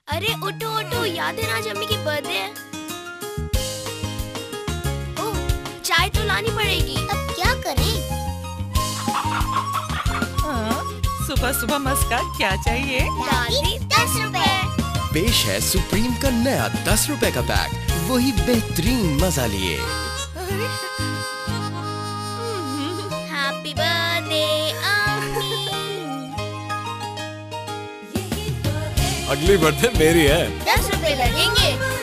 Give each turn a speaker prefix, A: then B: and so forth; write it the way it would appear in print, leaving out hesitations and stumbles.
A: अरे उठो उठो, याद है ना आज अम्मी की बर्थडे है। ओह, चाय तो लानी पड़ेगी।
B: अब क्या करें?
C: सुबह सुबह मस्का क्या चाहिए?
B: दादी 10 रुपए।
D: पेश है सुप्रीम का नया 10 रुपए का पैक, वही बेहतरीन मजा लिए।
A: हैप्पी बर्थडे अम्मी।
D: अगली बर्थडे मेरी है।
A: 10 रुपए लगेंगे।